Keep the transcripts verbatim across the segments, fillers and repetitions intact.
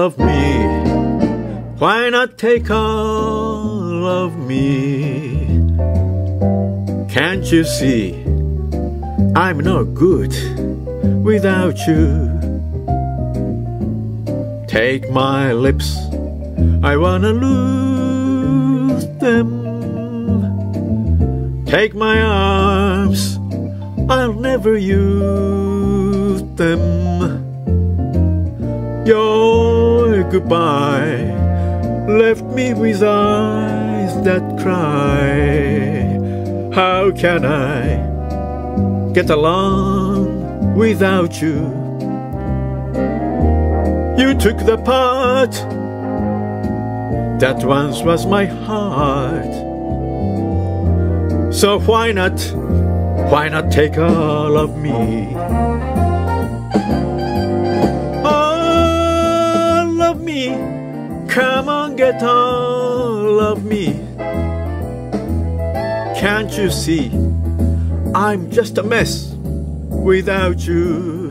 of me? Why not take all of me? Can't you see I'm no good without you? Take my lips, I wanna lose them. Take my arms, I'll never use them. Your goodbye left me with eyes that cry. How can I get along without you? You took the part that once was my heart. So why not, why not take all of me? All of me, come on, get all of me. Can't you see I'm just a mess without you?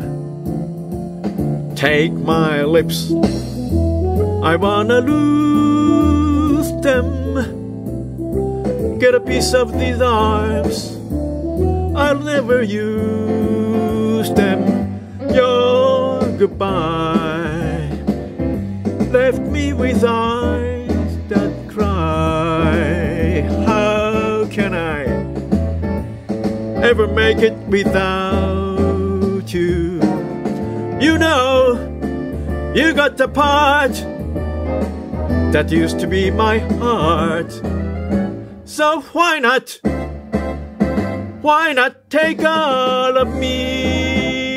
Take my lips, I wanna lose them. Get a piece of these arms, I'll never use them. Your goodbye left me with eyes that cry. How can I ever make it without you? You know, you got the part that used to be my heart. So why not, why not take all of me?